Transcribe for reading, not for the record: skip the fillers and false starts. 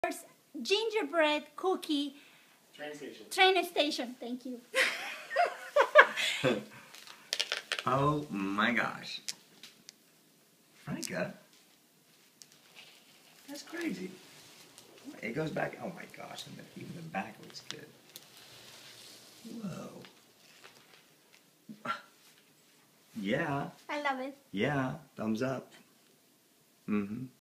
There's gingerbread cookie train station. Thank you. Oh my gosh. Franca? That's crazy. It goes back. Oh my gosh, and even the back looks good. Whoa. Yeah. I love it. Yeah. Thumbs up. Mm-hmm.